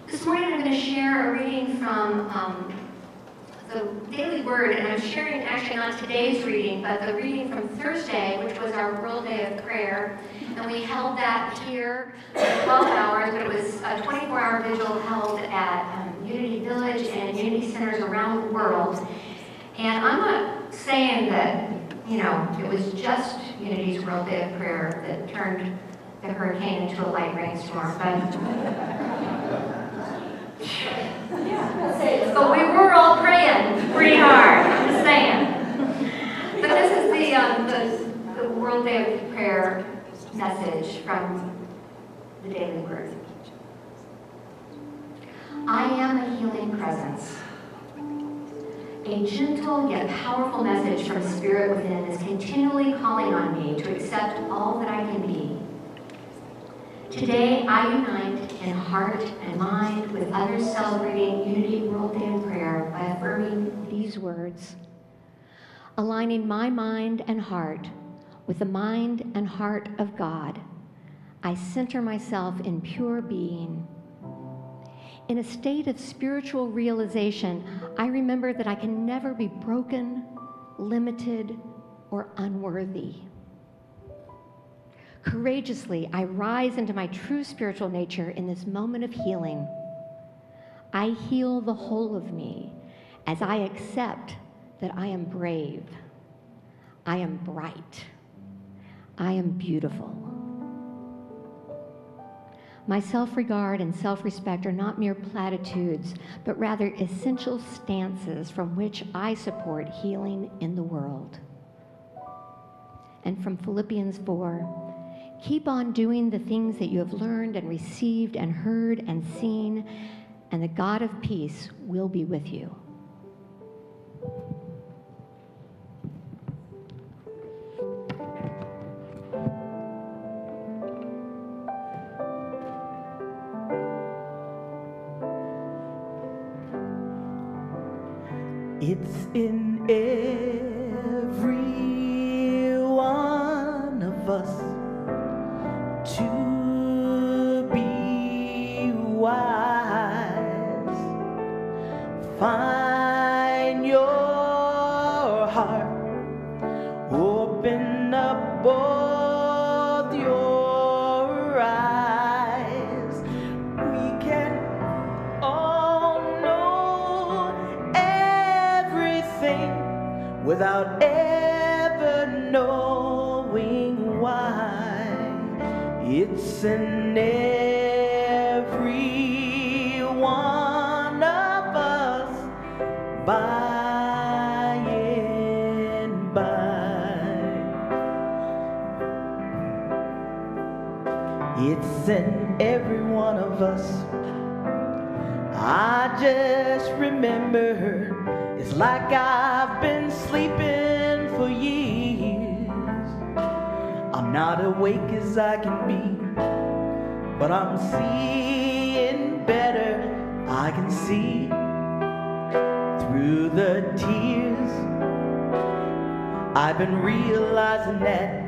This morning I'm going to share a reading from the Daily Word, and I'm sharing actually not today's reading, but the reading from Thursday, which was our World Day of Prayer. And we held that here for 12 hours, but it was a 24-hour vigil held at Unity Village and Unity Centers around the world. And I'm not saying that, it was just Unity's World Day of Prayer that turned the hurricane into a light rainstorm, but we were all praying pretty hard, I'm just saying. But this is the World Day of Prayer message from the Daily Word. I am a healing presence. A gentle yet powerful message from Spirit within is continually calling on me to accept all that I can be. Today, I unite in heart and mind with others celebrating Unity World Day of Prayer by affirming these words, aligning my mind and heart with the mind and heart of God. I center myself in pure being. In a state of spiritual realization, I remember that I can never be broken, limited, or unworthy. Courageously, I rise into my true spiritual nature in this moment of healing. I heal the whole of me as I accept that I am brave, I am bright, I am beautiful. My self-regard and self-respect are not mere platitudes, but rather essential stances from which I support healing in the world. And from Philippians 4, keep on doing the things that you have learned and received and heard and seen, and the God of peace will be with you. It's in every one of us to be wise. Find your heart, open up both your eyes. We can all know everything without ever knowing why. It's in every one of us by and by. It's in every one of us. I just remember it's like I've been sleeping for years. I'm not awake as I can be, but I'm seeing better. I can see through the tears. I've been realizing that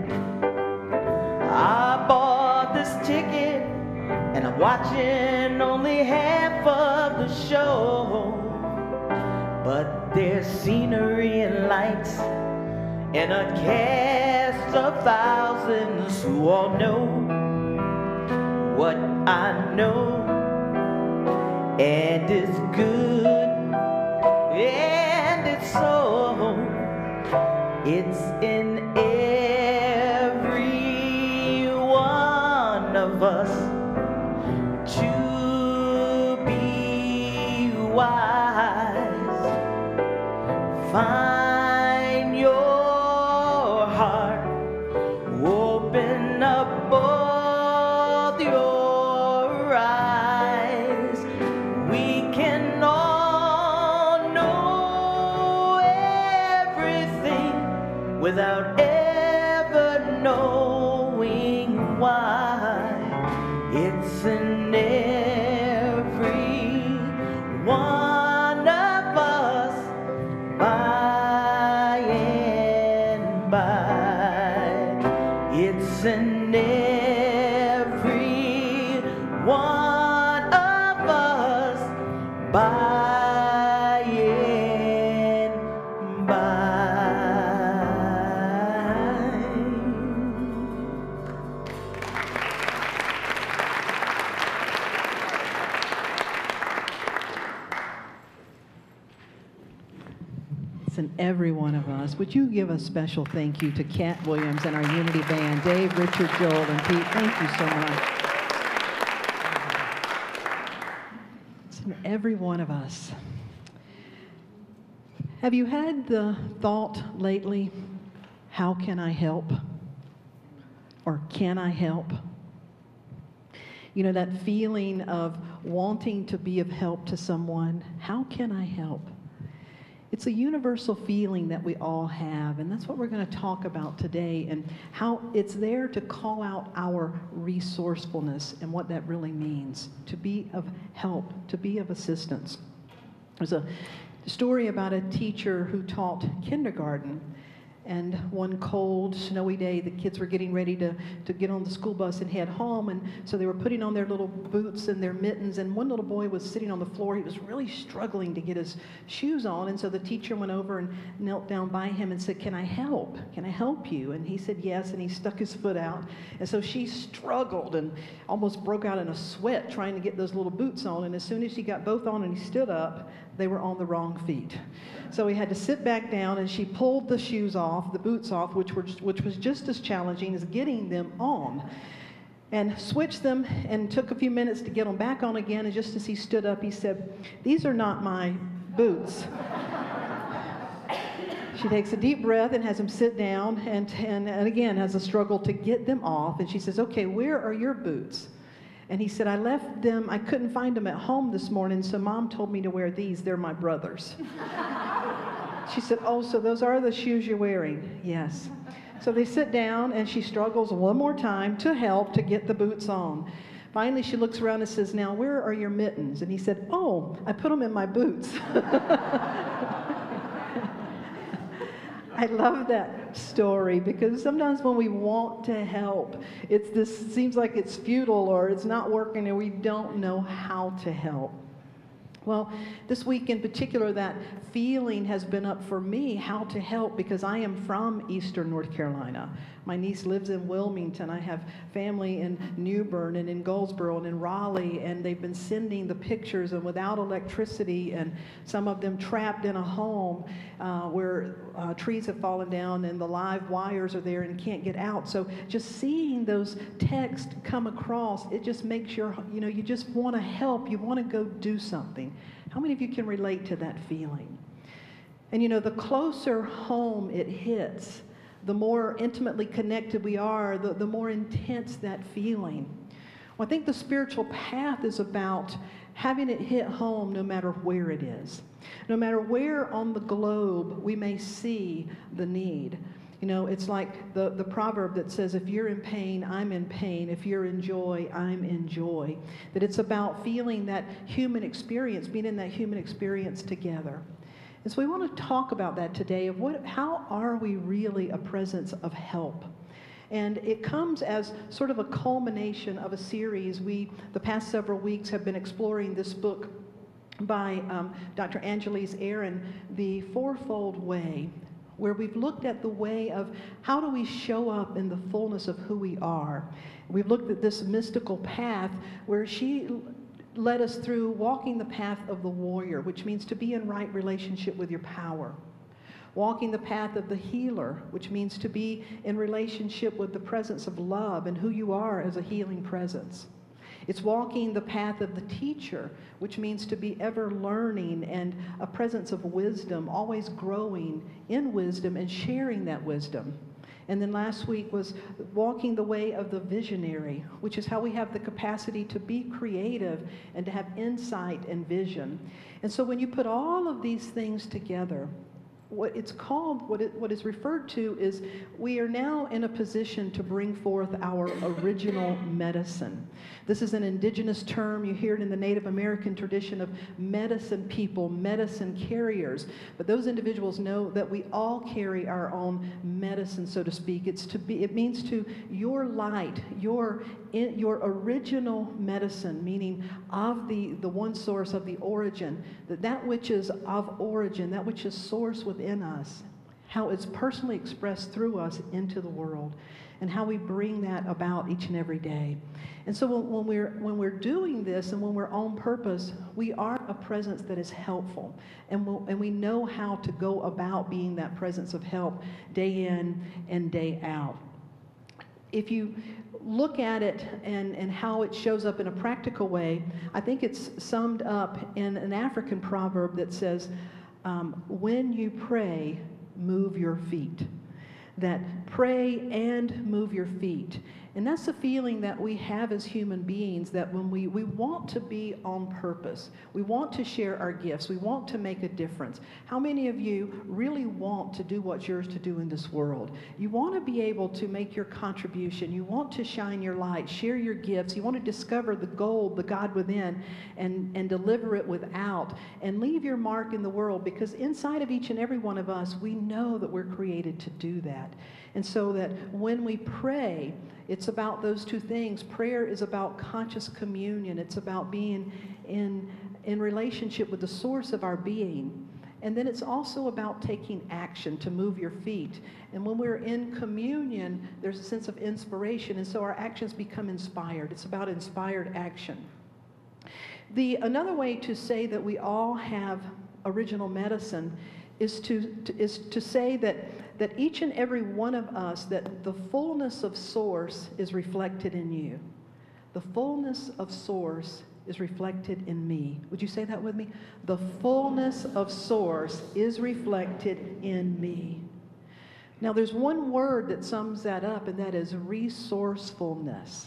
I bought this ticket and I'm watching only half of the show. But there's scenery and lights and a cast of thousands who all know what I know, and it's good and it's so. It's in every one of us to be wise. Find your heart, open up both your eyes. We can all know everything without ever knowing why. It's in every one of us by and by. It's in every one of us by and by. And every one of us. Would you give a special thank you to Cat Williams and our Unity Band, Dave, Richard, Joel, and Pete. Thank you so much. It's in every one of us. Have you had the thought lately, how can I help? Or can I help? You know, that feeling of wanting to be of help to someone. How can I help? It's a universal feeling that we all have, and that's what we're going to talk about today, and how it's there to call out our resourcefulness and what that really means, to be of help, to be of assistance. There's a story about a teacher who taught kindergarten, and one cold, snowy day, the kids were getting ready to get on the school bus and head home, and so they were putting on their little boots and their mittens, and one little boy was sitting on the floor. He was really struggling to get his shoes on, and so the teacher went over and knelt down by him and said, "Can I help? Can I help you?" And he said yes, and he stuck his foot out, and so she struggled and almost broke out in a sweat trying to get those little boots on, and as soon as she got both on and he stood up, they were on the wrong feet. So he had to sit back down, and she pulled the shoes off, the boots off, which was just as challenging as getting them on, and switched them, and took a few minutes to get them back on again. And just as he stood up, he said, "These are not my boots." She takes a deep breath and has him sit down, and again has a struggle to get them off. And she says, "Okay, where are your boots?" And he said, "I left them, I couldn't find them at home this morning, so Mom told me to wear these. They're my brother's." She said, "Oh, so those are the shoes you're wearing?" "Yes." So they sit down, and she struggles one more time to help to get the boots on. Finally, she looks around and says, "Now, where are your mittens?" And he said, "Oh, I put them in my boots." I love that story, because sometimes when we want to help, seems like it's futile or it's not working and we don't know how to help. Well, this week in particular, that feeling has been up for me, how to help, because I am from Eastern North Carolina. My niece lives in Wilmington. I have family in New Bern and in Goldsboro and in Raleigh, and they've been sending the pictures, and without electricity, and some of them trapped in a home where trees have fallen down and the live wires are there and can't get out. So just seeing those texts come across, it just makes you just want to help. You want to go do something. How many of you can relate to that feeling? And the closer home it hits, the more intimately connected we are, the more intense that feeling. Well, I think the spiritual path is about having it hit home no matter where it is. No matter where on the globe we may see the need. It's like the proverb that says, if you're in pain, I'm in pain. If you're in joy, I'm in joy. That it's about feeling that human experience, being in that human experience together. And so we want to talk about that today, of how are we really a presence of help? And it comes as sort of a culmination of a series. The past several weeks, have been exploring this book by Dr. Angelise Aaron, The Fourfold Way, where we've looked at the way of how do we show up in the fullness of who we are. We've looked at this mystical path where she led us through walking the path of the warrior, which means to be in right relationship with your power. Walking the path of the healer, which means to be in relationship with the presence of love and who you are as a healing presence. It's walking the path of the teacher, which means to be ever learning and a presence of wisdom, always growing in wisdom and sharing that wisdom. And then last week was walking the way of the visionary, which is how we have the capacity to be creative and to have insight and vision. And so when you put all of these things together, what is referred to is we are now in a position to bring forth our original medicine. This is an indigenous term. You hear it in the Native American tradition of medicine people, medicine carriers. But those individuals know that we all carry our own medicine, so to speak. It means to your light, your your original medicine, meaning of the one source of the origin, that which is of origin, that which is source within us, how it's personally expressed through us into the world, and how we bring that about each and every day. And so when we're doing this and when we're on purpose, we are a presence that is helpful, and we know how to go about being that presence of help day in and day out. If you look at it and how it shows up in a practical way, I think it's summed up in an African proverb that says, when you pray, move your feet. That pray and move your feet. And that's the feeling that we have as human beings, that when we want to be on purpose, we want to share our gifts, we want to make a difference. How many of you really want to do what's yours to do in this world? You want to be able to make your contribution. You want to shine your light, share your gifts. You want to discover the gold, the God within, and deliver it without, and leave your mark in the world, because inside of each and every one of us, we know that we're created to do that. And so that when we pray, it's about those two things. Prayer is about conscious communion. It's about being in relationship with the source of our being. And then it's also about taking action to move your feet. And when we're in communion, there's a sense of inspiration, and so our actions become inspired. It's about inspired action. Another way to say that we all have original medicine is to say that each and every one of us, that the fullness of source is reflected in you. The fullness of source is reflected in me. Would you say that with me? The fullness of source is reflected in me. Now there's one word that sums that up, and that is resourcefulness.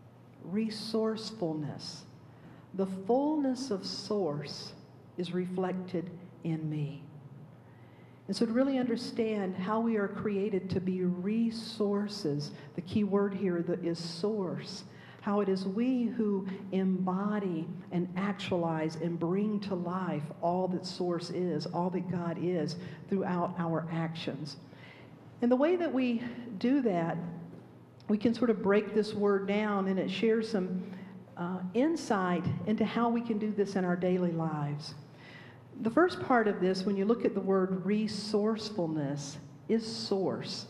Resourcefulness. The fullness of source is reflected in me. And so to really understand how we are created to be resources, the key word here is source, how it is we who embody and actualize and bring to life all that source is, all that God is throughout our actions. And the way that we do that, we can sort of break this word down, and it shares some insight into how we can do this in our daily lives. The first part of this, when you look at the word resourcefulness, is source.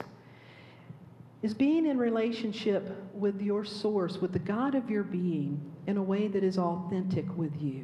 Is being in relationship with your source, with the God of your being, in a way that is authentic with you.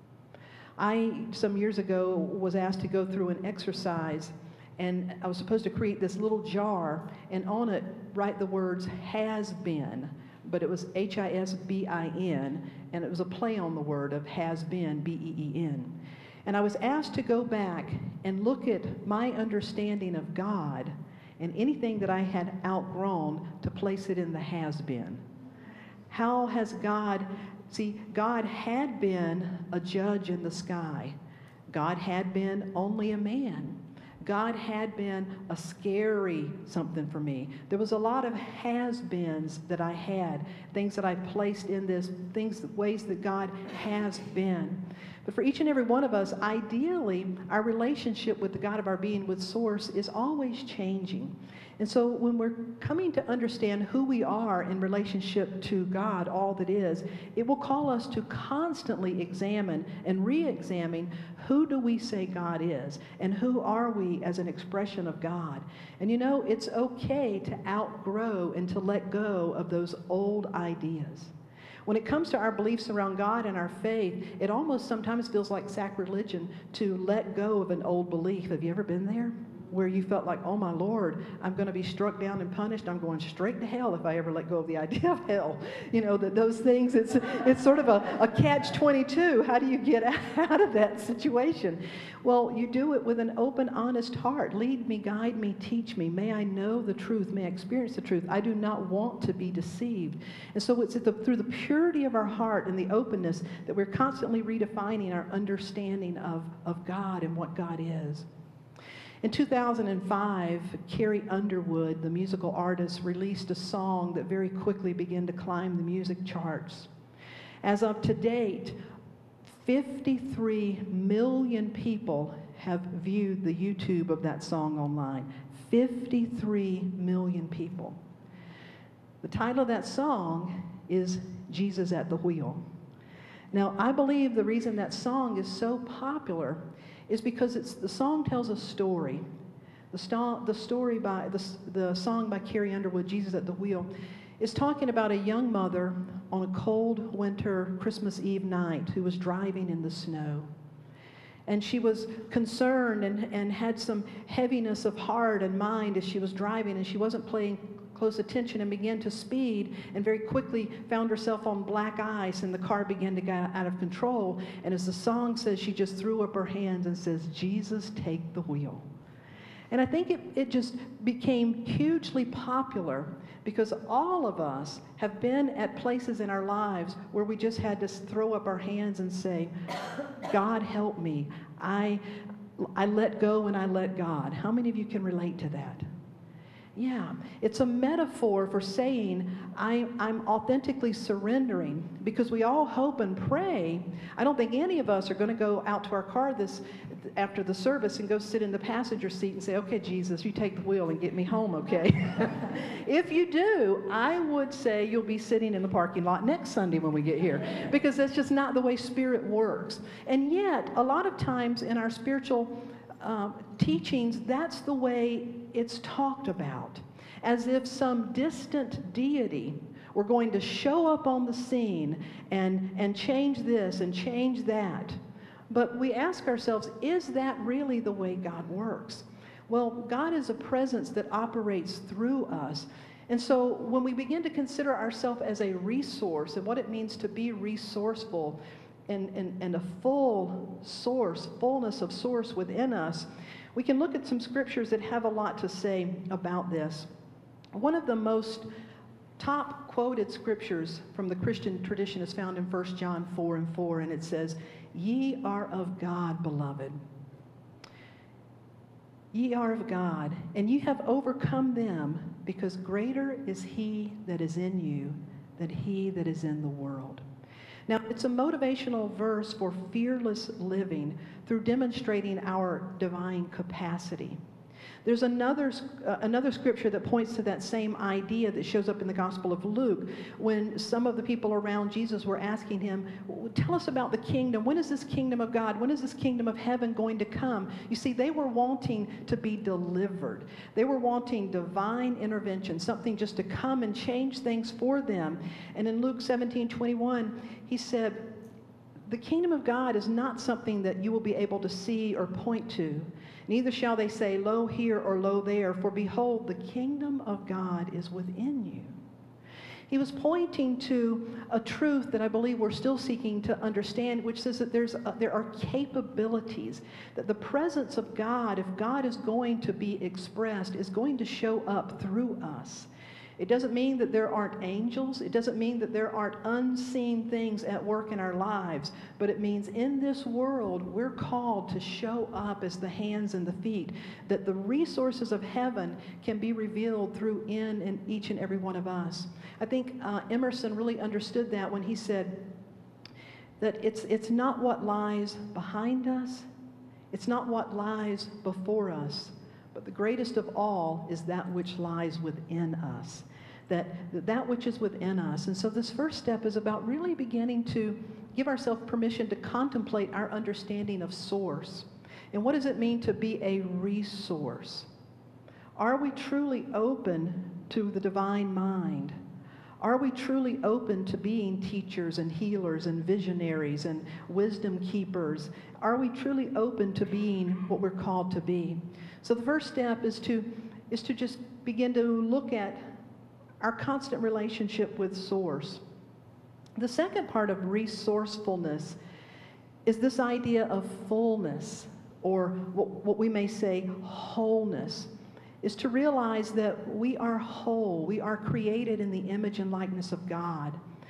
I, some years ago, was asked to go through an exercise, and I was supposed to create this little jar, and on it write the words has been, but it was H-I-S-B-I-N, and it was a play on the word of has been, B-E-E-N. And I was asked to go back and look at my understanding of God and anything that I had outgrown to place it in the has been. How has God, see, God had been a judge in the sky. God had been only a man. God had been a scary something for me. There was a lot of has-beens that I had, things that I placed in this, ways that God has been. But for each and every one of us, ideally, our relationship with the God of our being, with Source, is always changing. And so when we're coming to understand who we are in relationship to God, all that is, it will call us to constantly examine and re-examine who do we say God is, and who are we as an expression of God. And you know, it's okay to outgrow and to let go of those old ideas. When it comes to our beliefs around God and our faith, it almost sometimes feels like sacrilegion to let go of an old belief. Have you ever been there? Where you felt like, oh my Lord, I'm going to be struck down and punished. I'm going straight to hell if I ever let go of the idea of hell. You know, that those things, it's sort of a catch-22. How do you get out of that situation? Well, you do it with an open, honest heart. Lead me, guide me, teach me. May I know the truth. May I experience the truth. I do not want to be deceived. And so it's through the purity of our heart and the openness that we're constantly redefining our understanding of God and what God is. In 2005, Carrie Underwood, the musical artist, released a song that very quickly began to climb the music charts. As of to date, 53 million people have viewed the YouTube of that song online. 53 million people. The title of that song is Jesus at the wheel. Now, I believe the reason that song is so popular is because the song tells a story. The song by Carrie Underwood, Jesus at the Wheel, is talking about a young mother on a cold winter Christmas Eve night who was driving in the snow. And she was concerned and had some heaviness of heart and mind as she was driving, and she wasn't paying close attention and began to speed and very quickly found herself on black ice, and the car began to get out of control. And as the song says, she just threw up her hands and says, "Jesus, take the wheel." And I think it just became hugely popular because all of us have been at places in our lives where we just had to throw up our hands and say, "God, help me. I let go and I let God." How many of you can relate to that? Yeah, it's a metaphor for saying I'm authentically surrendering, because we all hope and pray. I don't think any of us are going to go out to our car after the service and go sit in the passenger seat and say, "Okay, Jesus, you take the wheel and get me home, okay?" If you do, I would say you'll be sitting in the parking lot next Sunday when we get here, because that's just not the way Spirit works. And yet, a lot of times in our spiritual teachings, that's the way it's talked about, as if some distant deity were going to show up on the scene and change this and change that. But we ask ourselves, is that really the way God works? Well, God is a presence that operates through us. And so when we begin to consider ourselves as a resource and what it means to be resourceful and a fullness of source within us, we can look at some scriptures that have a lot to say about this. One of the most top quoted scriptures from the Christian tradition is found in 1 John 4:4, and it says, "Ye are of God, beloved. Ye are of God, and ye have overcome them, because greater is he that is in you than he that is in the world." Now, it's a motivational verse for fearless living through demonstrating our divine capacity. There's another scripture that points to that same idea that shows up in the Gospel of Luke, when some of the people around Jesus were asking him, "Tell us about the kingdom. When is this kingdom of God? When is this kingdom of heaven going to come?" You see, they were wanting to be delivered. They were wanting divine intervention, something just to come and change things for them. And in Luke 17:21, he said, "The kingdom of God is not something that you will be able to see or point to. Neither shall they say, 'Lo here,' or 'Lo there,' for behold, the kingdom of God is within you." He was pointing to a truth that I believe we're still seeking to understand, which says that there are capabilities, that the presence of God, if God is going to be expressed, is going to show up through us. It doesn't mean that there aren't angels. It doesn't mean that there aren't unseen things at work in our lives. But it means in this world, we're called to show up as the hands and the feet, that the resources of heaven can be revealed through in each and every one of us. I think Emerson really understood that when he said that it's not what lies behind us. It's not what lies before us. But the greatest of all is that which lies within us, that which is within us. And so this first step is about really beginning to give ourselves permission to contemplate our understanding of source. And what does it mean to be a resource? Are we truly open to the divine mind? Are we truly open to being teachers and healers and visionaries and wisdom keepers? Are we truly open to being what we're called to be? So the first step is to just begin to look at our constant relationship with Source. The second part of resourcefulness is this idea of fullness, or what we may say wholeness, is to realize that we are whole. We are created in the image and likeness of God.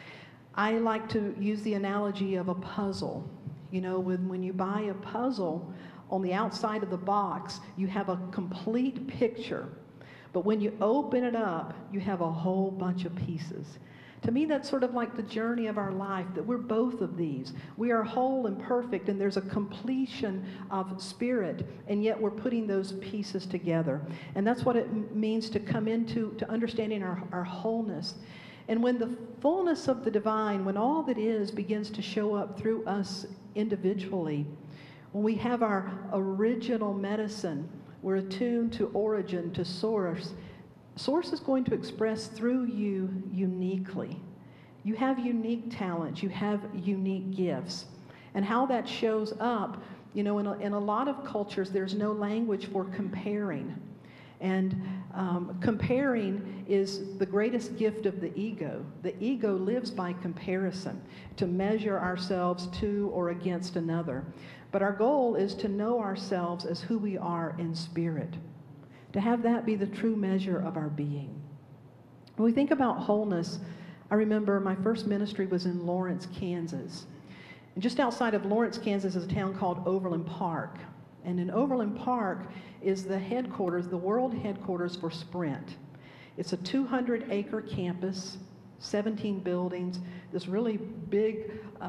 I like to use the analogy of a puzzle. You know, when you buy a puzzle, on the outside of the box, you have a complete picture. But when you open it up, you have a whole bunch of pieces. To me, that's sort of like the journey of our life, that we're both of these. We are whole and perfect, and there's a completion of spirit, and yet we're putting those pieces together. And that's what it means to come into understanding our wholeness. And when the fullness of the divine, when all that is begins to show up through us individually, when we have our original medicine, we're attuned to origin, to source. Source is going to express through you uniquely. You have unique talents. You have unique gifts. And how that shows up, you know, in a lot of cultures, there's no language for comparing. And comparing is the greatest gift of the ego. The ego lives by comparison, to measure ourselves to or against another. But our goal is to know ourselves as who we are in spirit, to have that be the true measure of our being. When we think about wholeness, I remember my first ministry was in Lawrence, Kansas. And just outside of Lawrence, Kansas is a town called Overland Park. And in Overland Park is the headquarters, the world headquarters for Sprint. It's a 200-acre campus, 17 buildings, this really big,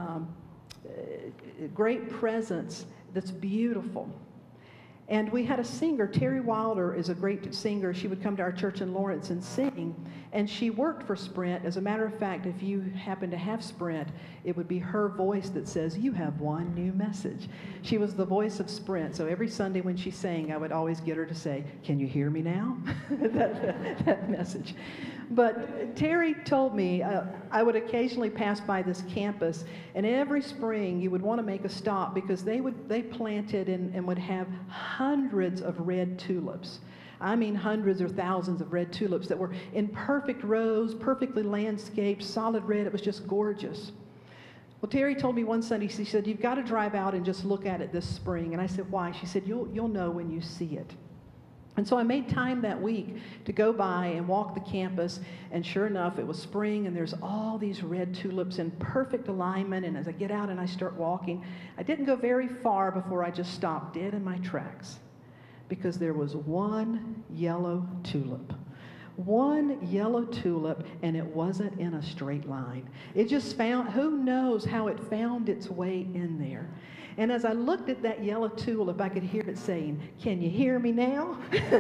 great presence that's beautiful. And we had a singer, Terry Wilder is a great singer. She would come to our church in Lawrence and sing. And she worked for Sprint. As a matter of fact, if you happen to have Sprint, it would be her voice that says, "You have one new message." She was the voice of Sprint. So every Sunday when she sang, I would always get her to say, "Can you hear me now?" that message. But Terry told me I would occasionally pass by this campus, and every spring you would want to make a stop because they planted and would have hundreds of red tulips. I mean hundreds or thousands of red tulips that were in perfect rows, perfectly landscaped, solid red. It was just gorgeous. Well, Terry told me one Sunday, she said, "You've got to drive out and just look at it this spring." And I said, "Why?" She said, You'll know when you see it." And so I made time that week to go by and walk the campus, and sure enough, it was spring, and there's all these red tulips in perfect alignment. And as I get out and I start walking, I didn't go very far before I just stopped dead in my tracks, because there was one yellow tulip. One yellow tulip, and it wasn't in a straight line. It just found, who knows how it found its way in there. And as I looked at that yellow tulip, I could hear it saying, "Can you hear me now?"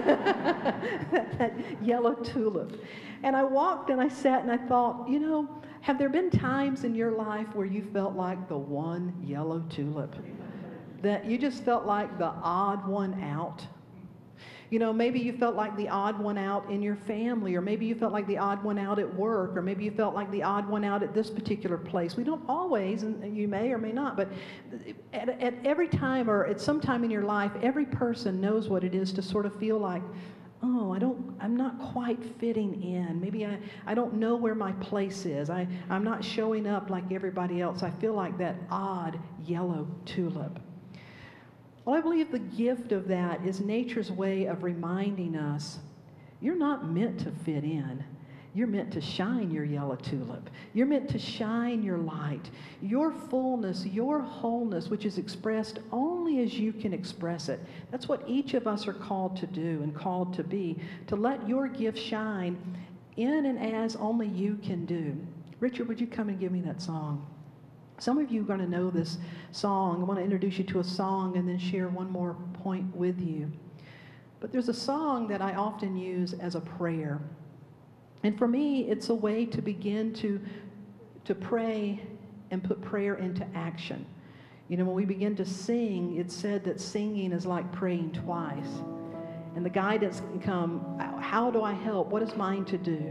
that yellow tulip. And I walked and I sat and I thought, you know, have there been times in your life where you felt like the one yellow tulip? That you just felt like the odd one out? You know, maybe you felt like the odd one out in your family, or maybe you felt like the odd one out at work, or maybe you felt like the odd one out at this particular place. We don't always, and you may or may not, but at every time or at some time in your life, every person knows what it is to sort of feel like, oh, I'm not quite fitting in. Maybe I don't know where my place is. I'm not showing up like everybody else. I feel like that odd yellow tulip. Well, I believe the gift of that is nature's way of reminding us, you're not meant to fit in. You're meant to shine your yellow tulip. You're meant to shine your light. Your fullness, your wholeness, which is expressed only as you can express it. That's what each of us are called to do and called to be, to let your gift shine in and as only you can do. Richard, would you come and give me that song? Some of you are going to know this song. I want to introduce you to a song and then share one more point with you. But there's a song that I often use as a prayer. And for me, it's a way to begin to pray and put prayer into action. You know, when we begin to sing, it's said that singing is like praying twice. And the guidance can come, how do I help? What is mine to do?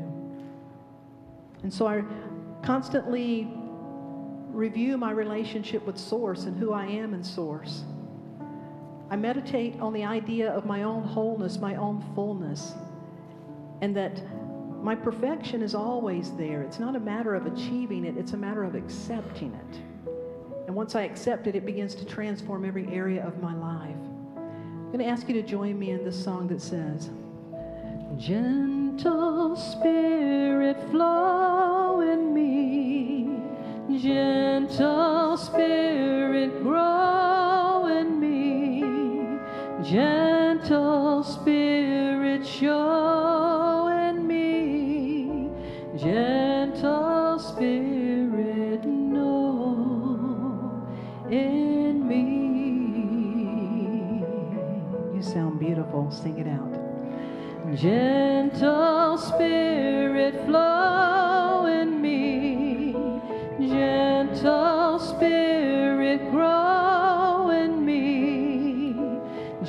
And so I constantly review my relationship with Source and who I am in Source. I meditate on the idea of my own wholeness, my own fullness, and that my perfection is always there. It's not a matter of achieving it, it's a matter of accepting it. And once I accept it, it begins to transform every area of my life. I'm going to ask you to join me in this song that says, "Gentle Spirit, flow in me. Gentle Spirit, grow in me. Gentle Spirit, show in me. Gentle Spirit, know in me." You sound beautiful. Sing it out. Gentle Spirit, flow in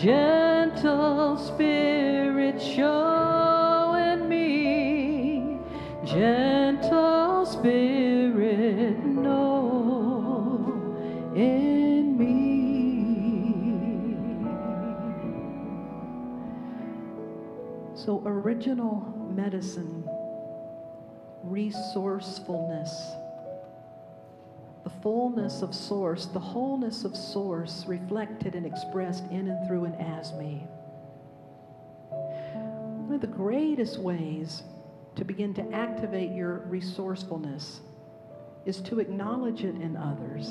gentle Spirit, show in me. Gentle Spirit, know in me. So original medicine, resourcefulness, the fullness of source, the wholeness of source reflected and expressed in and through and as me. One of the greatest ways to begin to activate your resourcefulness is to acknowledge it in others.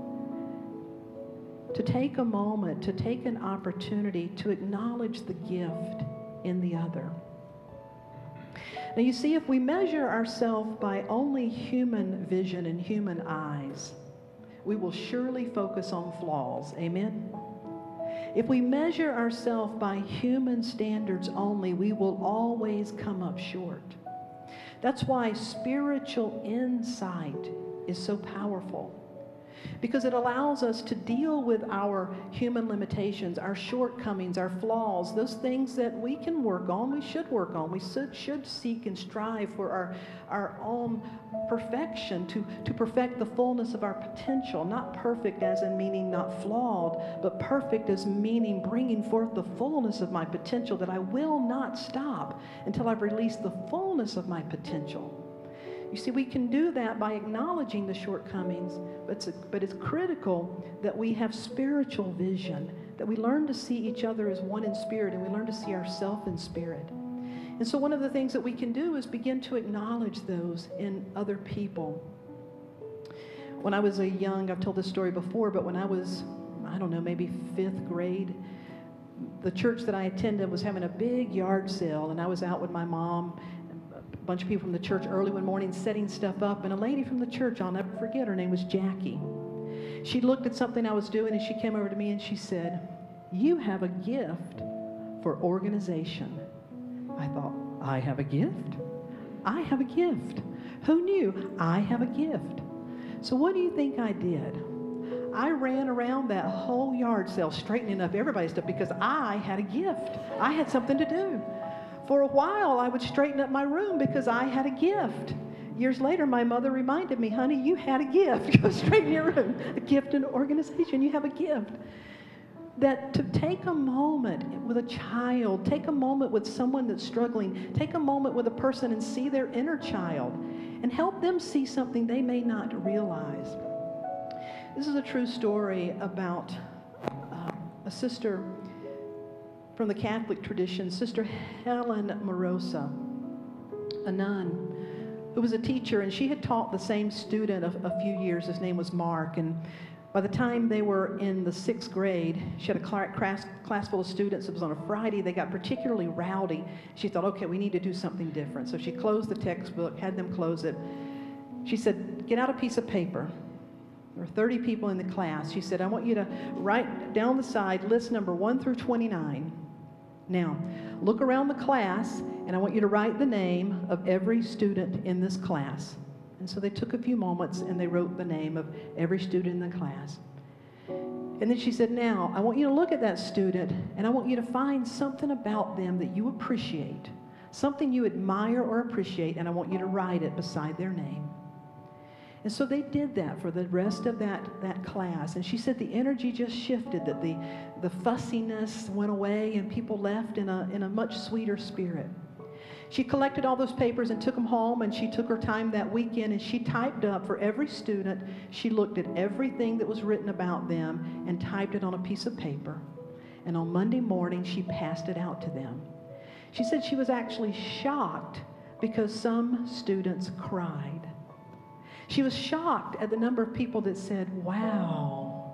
To take a moment, to take an opportunity to acknowledge the gift in the other. Now you see, if we measure ourselves by only human vision and human eyes, we will surely focus on flaws. Amen? If we measure ourselves by human standards only, we will always come up short. That's why spiritual insight is so powerful, because it allows us to deal with our human limitations, our shortcomings, our flaws, those things that we can work on, we should work on. We should seek and strive for our own perfection, to perfect the fullness of our potential. Not perfect as in meaning not flawed, but perfect as meaning bringing forth the fullness of my potential, that I will not stop until I've released the fullness of my potential. You see, we can do that by acknowledging the shortcomings, but it's critical that we have spiritual vision, that we learn to see each other as one in spirit, and we learn to see ourselves in spirit. And so one of the things that we can do is begin to acknowledge those in other people. When I was I've told this story before, but when I was, I don't know, maybe 5th grade, the church that I attended was having a big yard sale, and I was out with my mom, a bunch of people from the church early one morning setting stuff up, and a lady from the church, I'll never forget, her name was Jackie. She looked at something I was doing, and she came over to me and she said, "You have a gift for organization." I thought, I have a gift? I have a gift. Who knew? I have a gift. So what do you think I did? I ran around that whole yard sale straightening up everybody's stuff because I had a gift. I had something to do. For a while, I would straighten up my room because I had a gift. Years later, my mother reminded me, "Honey, you had a gift. Go straighten your room." A gift in organization. You have a gift. That to take a moment with a child, take a moment with someone that's struggling, take a moment with a person and see their inner child and help them see something they may not realize. This is a true story about a sister from the Catholic tradition, Sister Helen Morosa, a nun who was a teacher, and she had taught the same student a few years. His name was Mark, and by the time they were in the 6th grade, she had a class full of students. It was on a Friday. They got particularly rowdy. She thought, okay, we need to do something different. So she closed the textbook, had them close it. She said, "Get out a piece of paper." There were 30 people in the class. She said, "I want you to write down the side list number 1 through 29. Now, look around the class, and I want you to write the name of every student in this class." And so they took a few moments, and they wrote the name of every student in the class. And then she said, "Now, I want you to look at that student, and I want you to find something about them that you appreciate, something you admire or appreciate, and I want you to write it beside their name." And so they did that for the rest of that class. And she said the energy just shifted, that the fussiness went away, and people left in a much sweeter spirit. She collected all those papers and took them home, and she took her time that weekend, and she typed up for every student. She looked at everything that was written about them and typed it on a piece of paper. And on Monday morning, she passed it out to them. She said she was actually shocked because some students cried. She was shocked at the number of people that said, "Wow,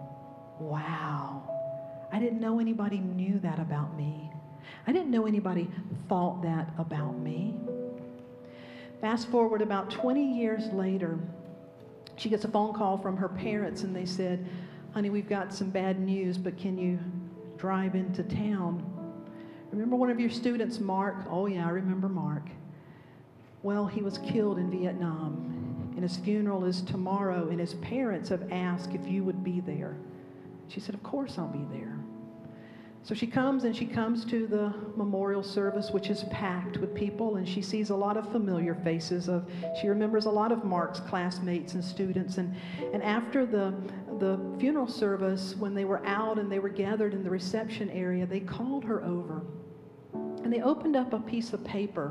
I didn't know anybody knew that about me. I didn't know anybody thought that about me." Fast forward about 20 years later, she gets a phone call from her parents, and they said, "Honey, we've got some bad news, but can you drive into town? Remember one of your students, Mark?" "Oh yeah, I remember Mark." "Well, he was killed in Vietnam, and his funeral is tomorrow, and his parents have asked if you would be there." She said, "Of course I'll be there." So she comes to the memorial service, which is packed with people, and she sees a lot of familiar faces. She remembers a lot of Mark's classmates and students. And after the funeral service, when they were out and they were gathered in the reception area, they called her over. And they opened up a piece of paper.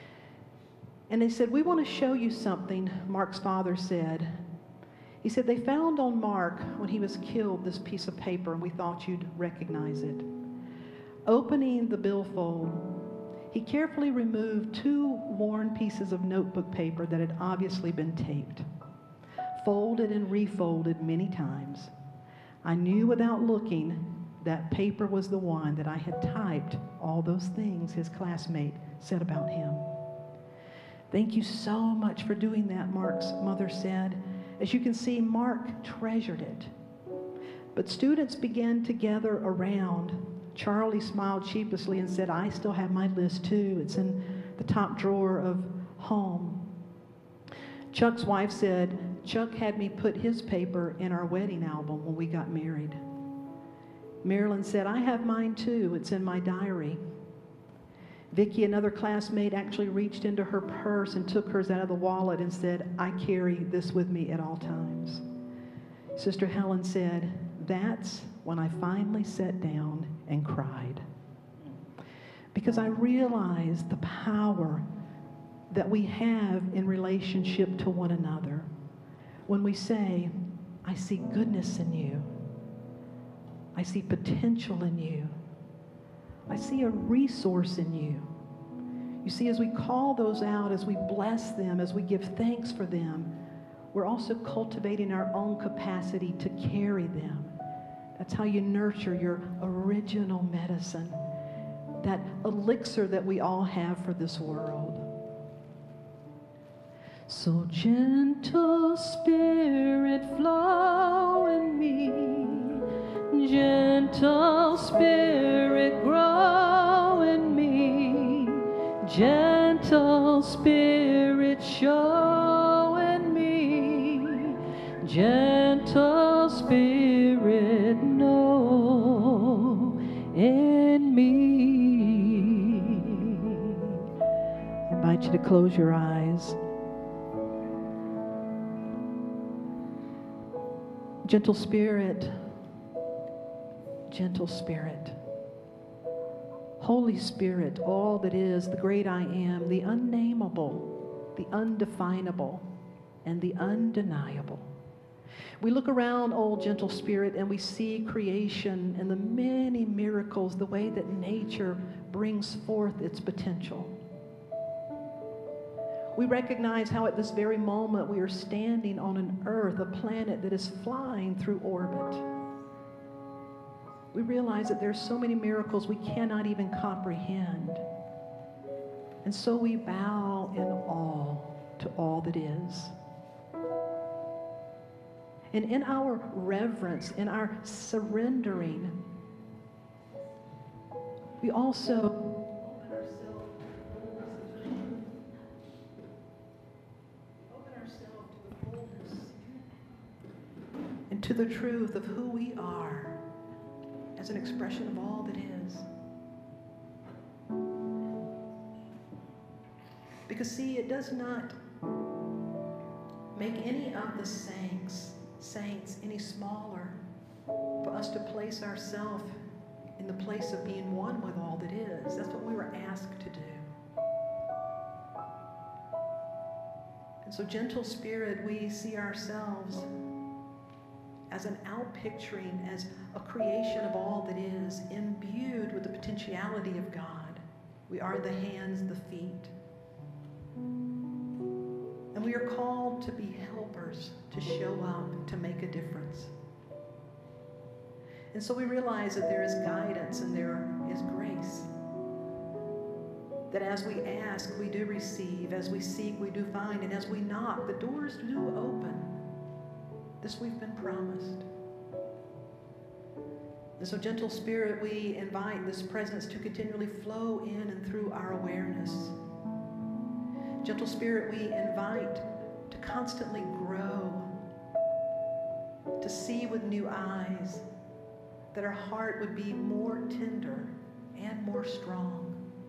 And they said, "We want to show you something," Mark's father said. He said, "They found on Mark, when he was killed, this piece of paper, and we thought you'd recognize it." Opening the billfold, he carefully removed 2 worn pieces of notebook paper that had obviously been taped, folded and refolded many times. I knew without looking that paper was the one that I had typed all those things his classmate said about him. "Thank you so much for doing that," Mark's mother said. As you can see, Mark treasured it. But students began to gather around. Charlie smiled sheepishly and said, "I still have my list too. It's in the top drawer of home." Chuck's wife said, "Chuck had me put his paper in our wedding album when we got married." Marilyn said, "I have mine too. It's in my diary." Vicki, another classmate, actually reached into her purse and took hers out of the wallet and said, "I carry this with me at all times." Sister Helen said, "That's when I finally sat down and cried, because I realized the power that we have in relationship to one another when we say, 'I see goodness in you. I see potential in you. I see a resource in you.'" You see, as we call those out, as we bless them, as we give thanks for them, we're also cultivating our own capacity to carry them. That's how you nurture your original medicine, that elixir that we all have for this world. So gentle Spirit, flow in me. Gentle Spirit, grow in me. Gentle Spirit, show in me. Gentle Spirit, know in me. I invite you to close your eyes. Gentle Spirit, gentle Spirit, Holy Spirit, all that is, the great I am, the unnameable, the undefinable, and the undeniable. We look around, oh gentle Spirit, and we see creation and the many miracles, the way that nature brings forth its potential. We recognize how at this very moment we are standing on an earth, a planet that is flying through orbit. We realize that there's so many miracles we cannot even comprehend. And so we bow in awe to all that is. And in our reverence, in our surrendering, we also to the truth of who we are as an expression of all that is. Because see, it does not make any of the saints any smaller for us to place ourselves in the place of being one with all that is. That's what we were asked to do. And so, gentle Spirit, we see ourselves as an outpicturing, as a creation of all that is, imbued with the potentiality of God. We are the hands, the feet. And we are called to be helpers, to show up, to make a difference. And so we realize that there is guidance and there is grace. That as we ask, we do receive. As we seek, we do find. And as we knock, the doors do open. This we've been promised. And so, gentle Spirit, we invite this presence to continually flow in and through our awareness. Gentle Spirit, we invite to constantly grow, to see with new eyes, that our heart would be more tender and more strong.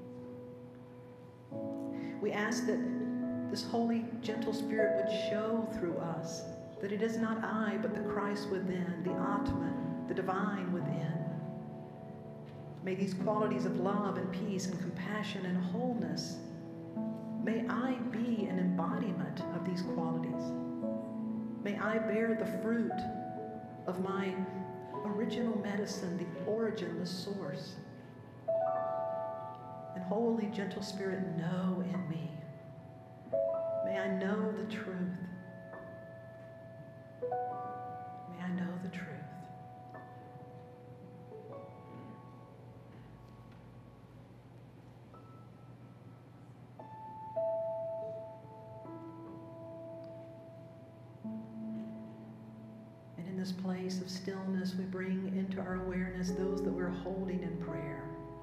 We ask that this holy, gentle Spirit would show through us that it is not I, but the Christ within, the Atman, the divine within. May these qualities of love and peace and compassion and wholeness, may I be an embodiment of these qualities. May I bear the fruit of my original medicine, the origin, the source. And holy, gentle Spirit, know in me. May I know the truth. May I know the truth. And in this place of stillness, we bring into our awareness those that we're holding in prayer.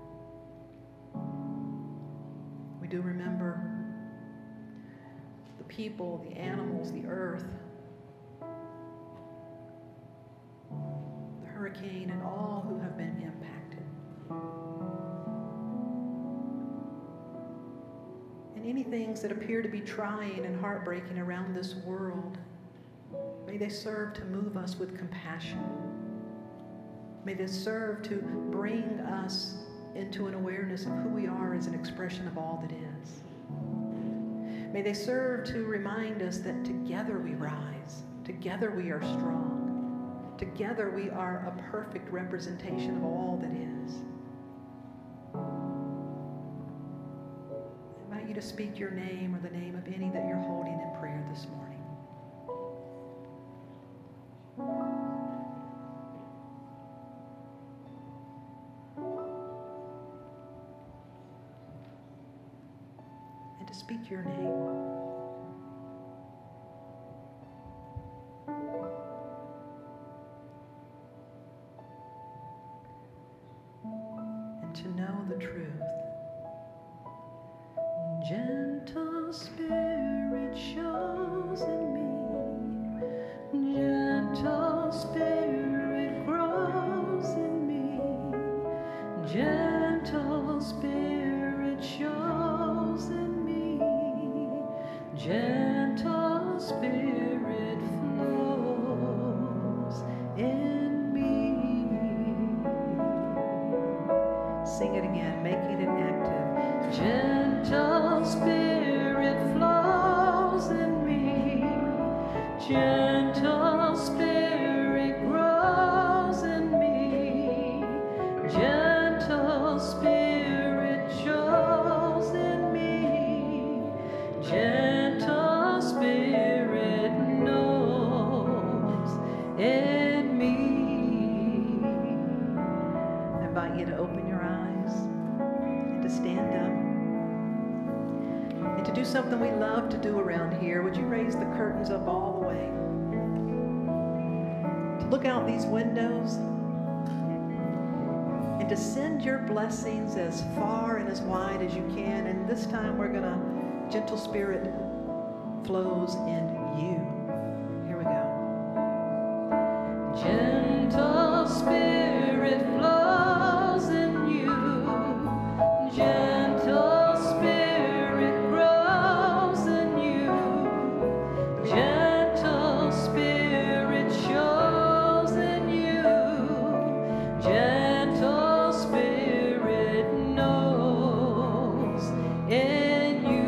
We do remember the people, the animals, the earth, the hurricane, and all who have been impacted. And any things that appear to be trying and heartbreaking around this world, may they serve to move us with compassion. May they serve to bring us into an awareness of who we are as an expression of all that is. May they serve to remind us that together we rise, together we are strong, together we are a perfect representation of all that is. I invite you to speak your name or the name of any that you're holding in prayer this morning. Speak your name. And to know the truth. Gentle Spirit shows in me. Gentle Spirit grows in me. Gentle Spirit shows in me. Gentle Spirit flows in me. Sing it again, making it active. Gentle Spirit flows in me. Gentle Spirit grows in me. Gentle Spirit shows in me. Gentle Spirit knows in me. I invite you to open your eyes and to stand up and to do something we love to do around here. Would you raise the curtains up all the way? To look out these windows and to send your blessings as far and as wide as you can. And this time we're going to gentle Spirit flows in you. Here we go. Gentle Spirit flows in you. Gentle Spirit grows in you. Gentle Spirit shows in you. Gentle Spirit knows in you.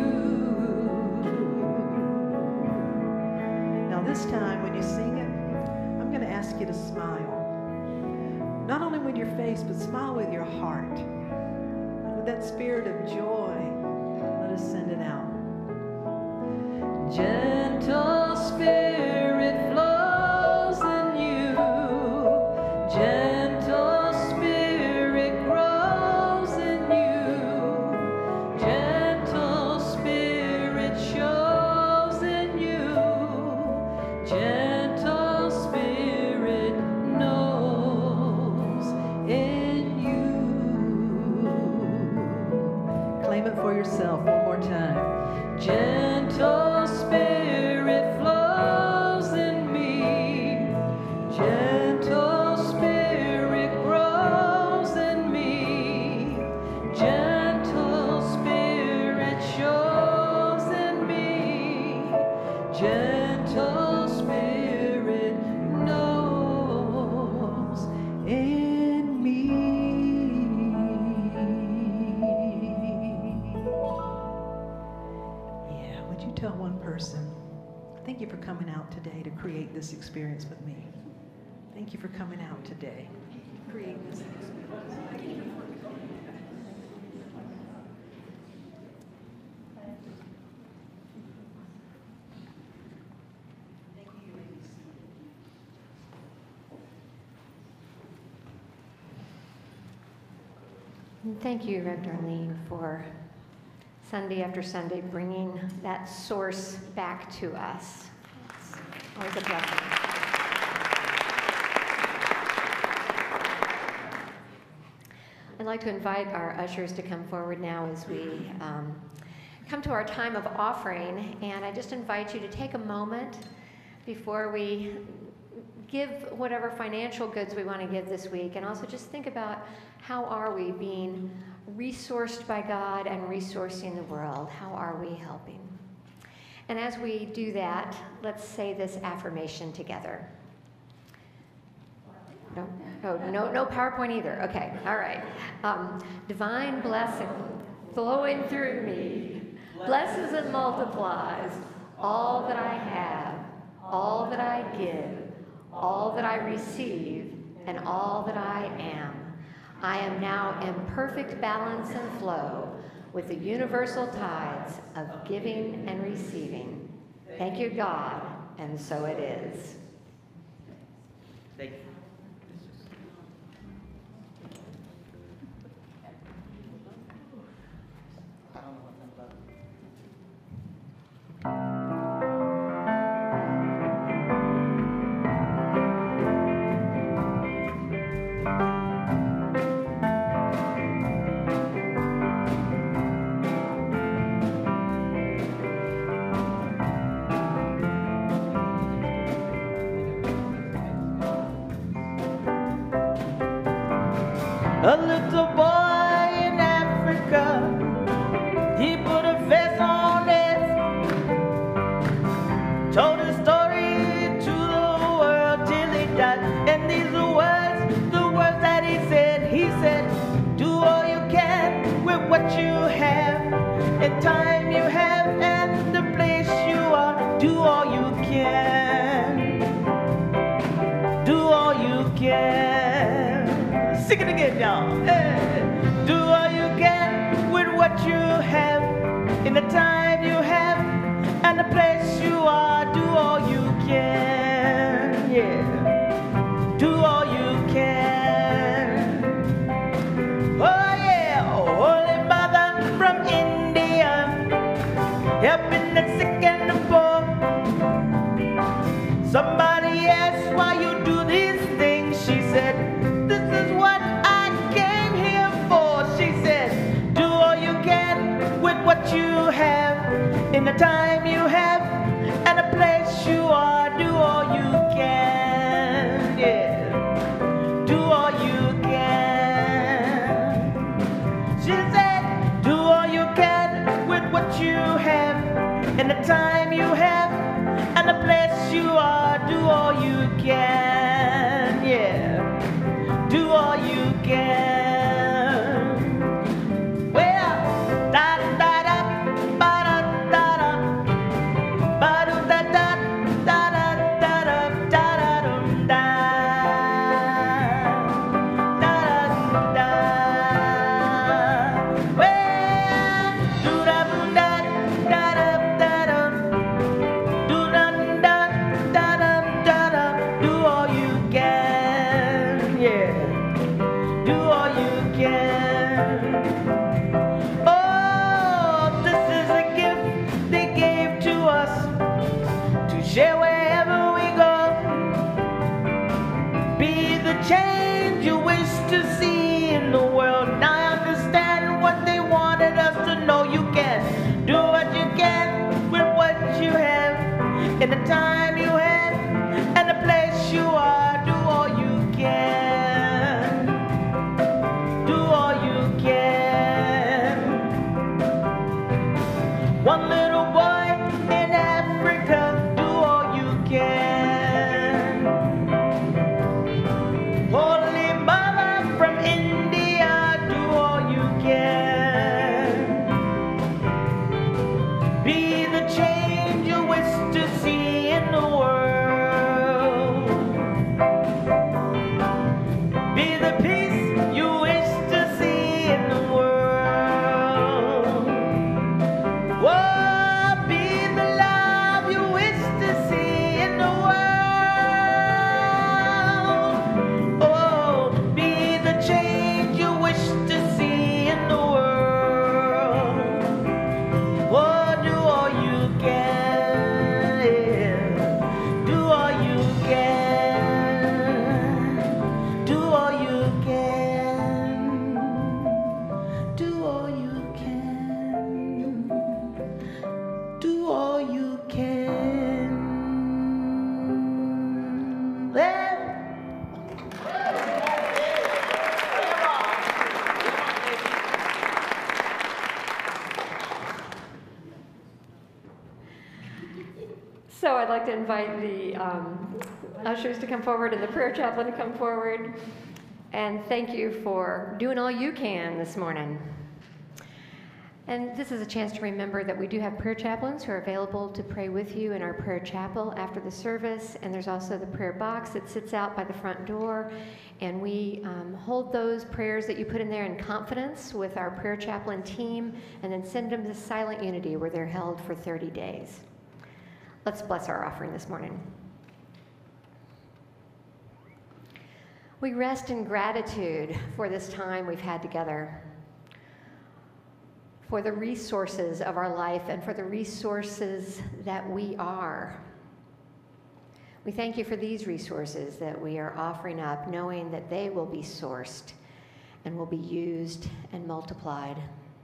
This time when you sing it, I'm going to ask you to smile. Not only with your face, but smile with your heart. With that spirit of joy, let us send it out. Gentle Spirit flows in you. Gentle Spirit grows in you. Gentle Spirit shows in you. Gentle Spirit knows in you. Claim it for yourself one more time. Gentle Spirit Thank you for coming out today. Creating this experience. And thank you, Reverend Darlene, for Sunday after Sunday bringing that source back to us. It's always a blessing. I'd like to invite our ushers to come forward now as we come to our time of offering, and I just invite you to take a moment before we give whatever financial goods we want to give this week, and also just think about how are we being resourced by God and resourcing the world? How are we helping? And as we do that, let's say this affirmation together. No, no PowerPoint either. Okay, all right. Divine blessing flowing through me, blesses and multiplies all that I have, all that I give, all that I receive, and all that I am. I am now in perfect balance and flow with the universal tides of giving and receiving. Thank you, God, and so it is. Thank you. A little boy in Africa, he put a face on it, told his story to the world till he died. And these are the words that he said, do all you can with what you have, and time you have, and the place you are. Do all you can, do all you can. Sing it again, y'all. Hey. Do all you can with what you have, in the time you have, and the place you are. Do all you can, yeah. Do all you can. Oh yeah, Holy Mother from India, helping the sick and the poor. Somebody asked why you do these things. She said, this is what I came here for. She said, do all you can with what you have, in the time you have, and the place you are. Do all you can, yeah. Do all you can. She said, do all you can with what you have, in the time you have, and the place you are. Do all you can, yeah. Do all you can. Well, da da da ba da da da ba da da da da da da da da da da da da. Well, do da da da da da da. Do da da da da da da. Do all you can, yeah. Do all you can. Oh, this is a gift they gave to us to share wherever we go. Be the change you wish to see in the world. Now I understand what they wanted us to know. You can do what you can with what you have, in the time you have, and the place you are. Do all you can. Do all you can. One little boy in Africa, do all you can. Holy Mother from India, do all you can. Be the change you wish to see in I'd like to invite the ushers to come forward and the prayer chaplain to come forward. And thank you for doing all you can this morning. And this is a chance to remember that we do have prayer chaplains who are available to pray with you in our prayer chapel after the service. And there's also the prayer box that sits out by the front door. And we hold those prayers that you put in there in confidence with our prayer chaplain team, and then send them to Silent Unity, where they're held for 30 days. Let's bless our offering this morning. We rest in gratitude for this time we've had together, for the resources of our life and for the resources that we are. We thank you for these resources that we are offering up, knowing that they will be sourced and will be used and multiplied.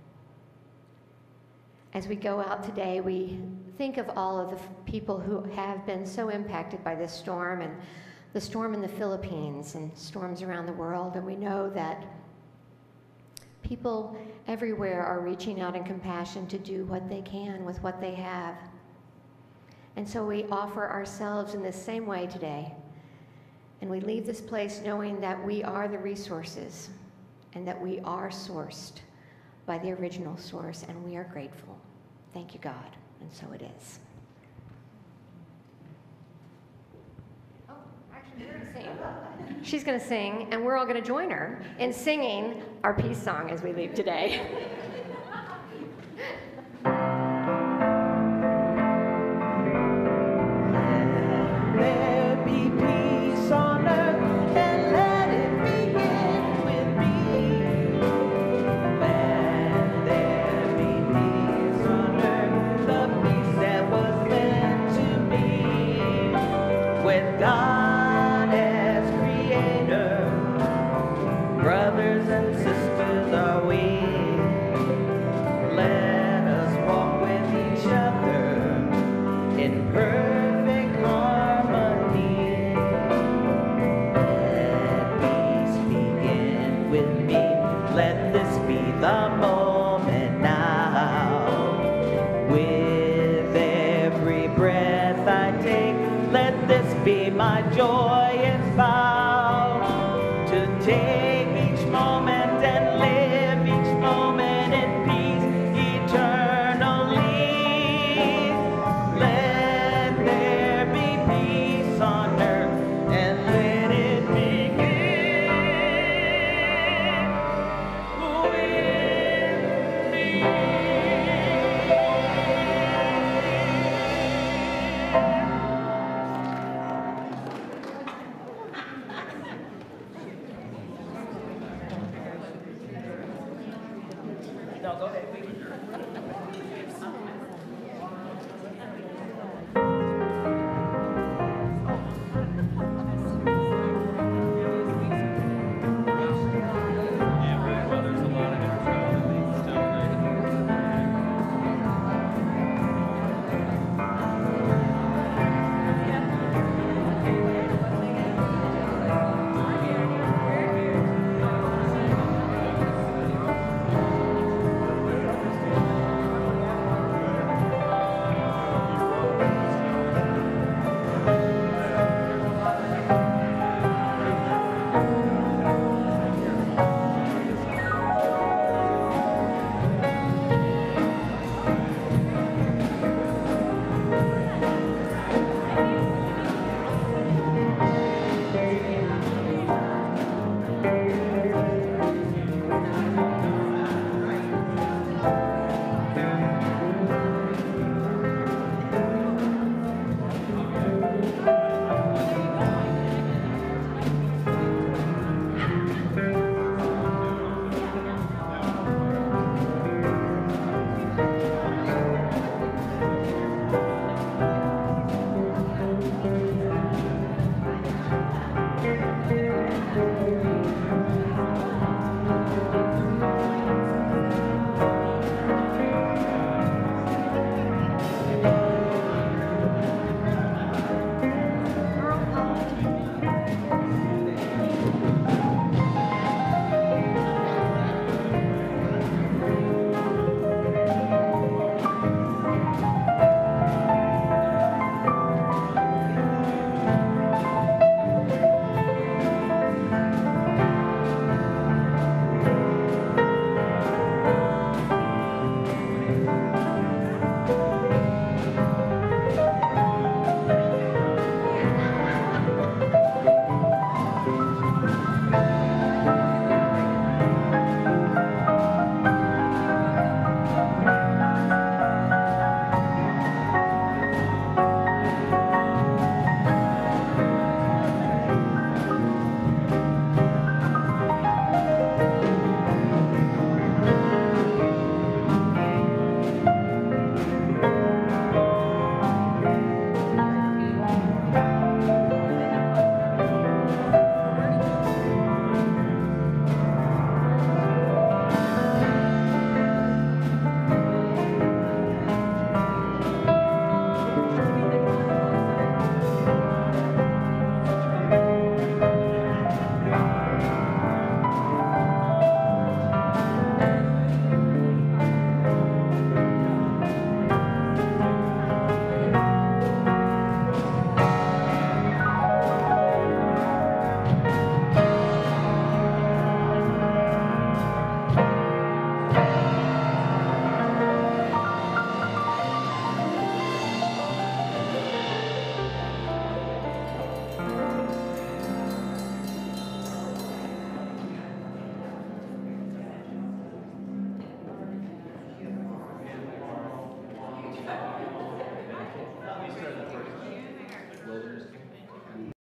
As we go out today, we think of all of the people who have been so impacted by this storm, and the storm in the Philippines and storms around the world, and we know that people everywhere are reaching out in compassion to do what they can with what they have. And so we offer ourselves in this same way today, and we leave this place knowing that we are the resources and that we are sourced by the original source, and we are grateful. Thank you, God, and so it is. She's going to sing, and we're all going to join her in singing our peace song as we leave today. There be peace on earth, and let it begin with me. Let there be peace on earth, the peace that was meant to be. With God as creator, brothers and sisters are we. Let us walk with each other in perfect harmony. Let peace begin with me. Let this be the moment now. With every breath I take, let this be my joyous vow, to take each moment and live each moment in peace eternally. Let there be peace on earth, and let it begin with me. No, go ahead.